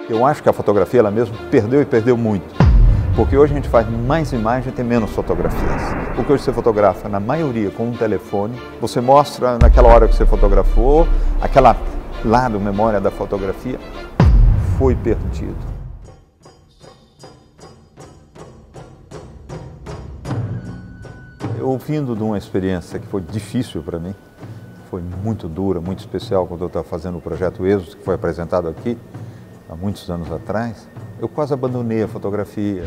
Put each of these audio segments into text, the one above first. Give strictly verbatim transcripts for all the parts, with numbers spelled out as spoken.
Eu acho que a fotografia, ela mesmo, perdeu e perdeu muito. Porque hoje a gente faz mais imagem e tem menos fotografias. Porque hoje você fotografa, na maioria, com um telefone. Você mostra naquela hora que você fotografou, aquela lado, memória da fotografia, foi perdido. Eu, vindo de uma experiência que foi difícil para mim, foi muito dura, muito especial, quando eu estava fazendo o projeto Êxodo, que foi apresentado aqui, há muitos anos atrás, eu quase abandonei a fotografia.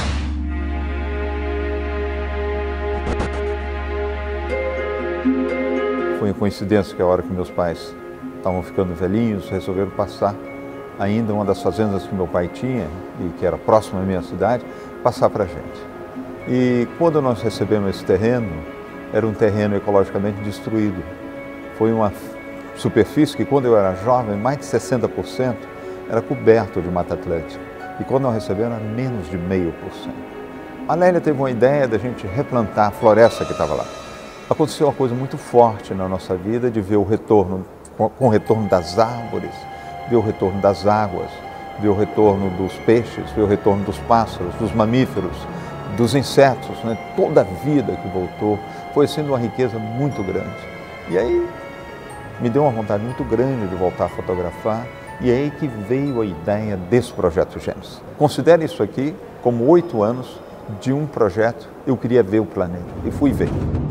Foi uma coincidência que a hora que meus pais estavam ficando velhinhos, resolveram passar ainda uma das fazendas que meu pai tinha, e que era próxima à minha cidade, passar para a gente. E quando nós recebemos esse terreno, era um terreno ecologicamente destruído. Foi uma superfície que, quando eu era jovem, mais de sessenta por cento era coberto de Mata Atlântica. E quando nós recebemos, era menos de meio por cento. A Lélia teve uma ideia da gente replantar a floresta que estava lá. Aconteceu uma coisa muito forte na nossa vida, de ver o retorno, com o retorno das árvores, ver o retorno das águas, ver o retorno dos peixes, ver o retorno dos pássaros, dos mamíferos, dos insetos, né? Toda a vida que voltou, foi sendo uma riqueza muito grande. E aí me deu uma vontade muito grande de voltar a fotografar, e é aí que veio a ideia desse projeto Gêmeos. Considere isso aqui como oito anos de um projeto. Eu queria ver o planeta e fui ver.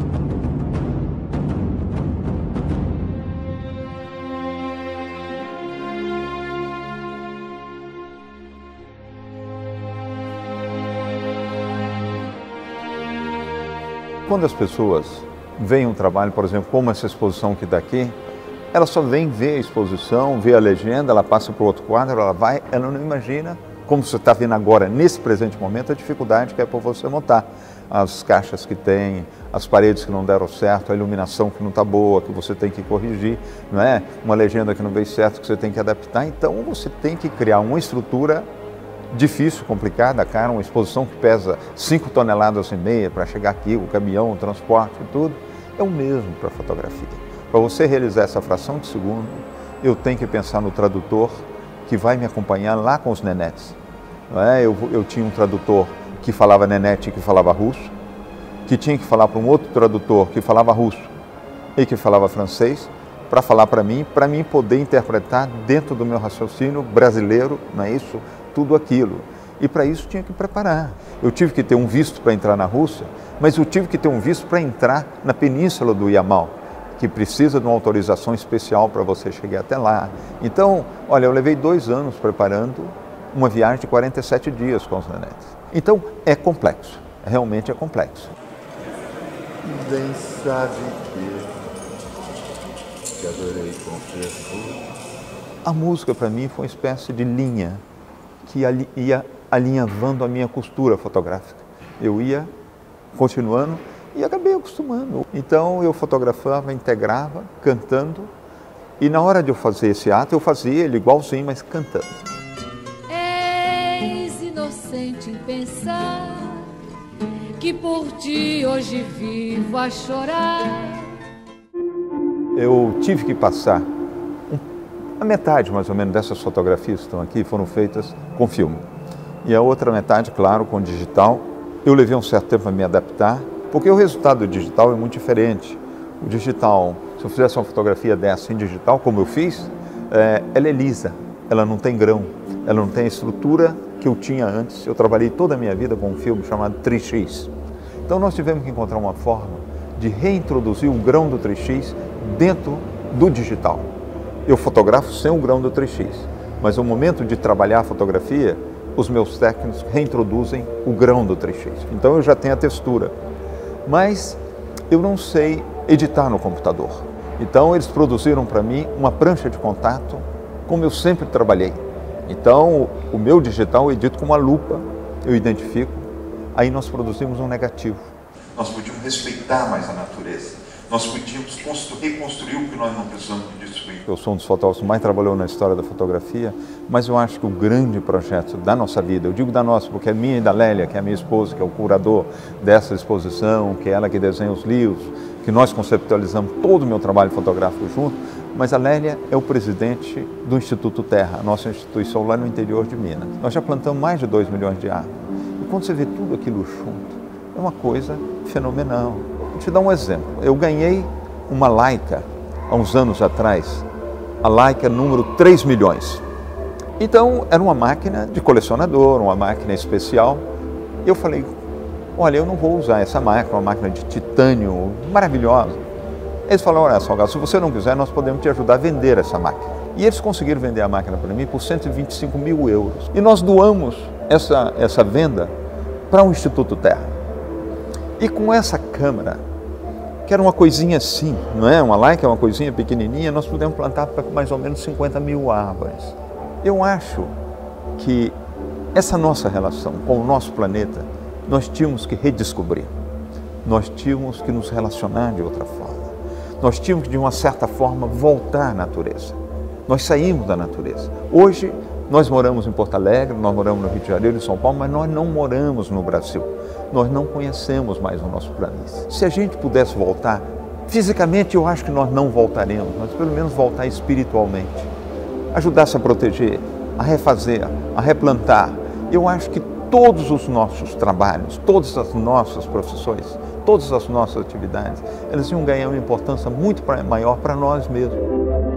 Quando as pessoas veem um trabalho, por exemplo, como essa exposição que está aqui, ela só vem ver a exposição, vê a legenda, ela passa para o outro quadro, ela vai, ela não imagina, como você está vendo agora, nesse presente momento, a dificuldade que é para você montar. As caixas que tem, as paredes que não deram certo, a iluminação que não está boa, que você tem que corrigir, não é? Uma legenda que não veio certo, que você tem que adaptar. Então, você tem que criar uma estrutura difícil, complicada, cara, uma exposição que pesa cinco toneladas e meia para chegar aqui, o caminhão, o transporte e tudo, é o mesmo para a fotografia. Para você realizar essa fração de segundo, eu tenho que pensar no tradutor que vai me acompanhar lá com os nenetes. Não é? eu, eu tinha um tradutor que falava nenete e que falava russo, que tinha que falar para um outro tradutor que falava russo e que falava francês, para falar para mim, para mim poder interpretar dentro do meu raciocínio brasileiro, não é isso? Tudo aquilo. E para isso tinha que preparar. Eu tive que ter um visto para entrar na Rússia, mas eu tive que ter um visto para entrar na península do Yamal, que precisa de uma autorização especial para você chegar até lá. Então, olha, eu levei dois anos preparando uma viagem de quarenta e sete dias com os nenetes. Então, é complexo, realmente é complexo. Bem sabe que, que adorei confessar. A música para mim foi uma espécie de linha que ia alinhavando a minha costura fotográfica. Eu ia continuando e acabei acostumando. Então eu fotografava, integrava, cantando, e na hora de eu fazer esse ato, eu fazia ele igualzinho, mas cantando. És inocente em pensar que por ti hoje vivo a chorar. Eu tive que passar a metade, mais ou menos, dessas fotografias que estão aqui foram feitas com filme. E a outra metade, claro, com digital. Eu levei um certo tempo para me adaptar, porque o resultado do digital é muito diferente. O digital, se eu fizesse uma fotografia dessa em digital, como eu fiz, é, ela é lisa, ela não tem grão, ela não tem a estrutura que eu tinha antes. Eu trabalhei toda a minha vida com um filme chamado três X. Então nós tivemos que encontrar uma forma de reintroduzir o grão do três X dentro do digital. Eu fotografo sem o grão do três X, mas no momento de trabalhar a fotografia, os meus técnicos reintroduzem o grão do três X. Então eu já tenho a textura, mas eu não sei editar no computador. Então eles produziram para mim uma prancha de contato, como eu sempre trabalhei. Então o meu digital eu edito com uma lupa, eu identifico, aí nós produzimos um negativo. Nós podíamos respeitar mais a natureza. Nós podíamos reconstruir o que nós não precisamos destruir. Eu sou um dos fotógrafos que mais trabalhou na história da fotografia, mas eu acho que o grande projeto da nossa vida, eu digo da nossa porque é minha e da Lélia, que é a minha esposa, que é o curador dessa exposição, que é ela que desenha os livros, que nós conceptualizamos todo o meu trabalho fotográfico junto, Mas a Lélia é o presidente do Instituto Terra, a nossa instituição lá no interior de Minas. Nós já plantamos mais de dois milhões de árvores. E quando você vê tudo aquilo junto, é uma coisa fenomenal. Vou te dar um exemplo. Eu ganhei uma Leica há uns anos atrás, a Leica número três milhões. Então, era uma máquina de colecionador, uma máquina especial. Eu falei, olha, eu não vou usar essa máquina, uma máquina de titânio maravilhosa. Eles falaram, olha, Salgado, se você não quiser, nós podemos te ajudar a vender essa máquina. E eles conseguiram vender a máquina para mim por cento e vinte e cinco mil euros. E nós doamos essa, essa venda para o Instituto Terra. E com essa câmara, que era uma coisinha assim, não é? Uma Leica é uma coisinha pequenininha, nós pudemos plantar para mais ou menos cinquenta mil árvores. Eu acho que essa nossa relação com o nosso planeta, nós tínhamos que redescobrir. Nós tínhamos que nos relacionar de outra forma. Nós tínhamos que, de uma certa forma, voltar à natureza. Nós saímos da natureza. Hoje, nós moramos em Porto Alegre, nós moramos no Rio de Janeiro, em São Paulo, mas nós não moramos no Brasil. Nós não conhecemos mais o nosso planeta. Se a gente pudesse voltar, fisicamente eu acho que nós não voltaremos, mas pelo menos voltar espiritualmente. Ajudar-se a proteger, a refazer, a replantar. Eu acho que todos os nossos trabalhos, todas as nossas profissões, todas as nossas atividades, elas iam ganhar uma importância muito maior para nós mesmos.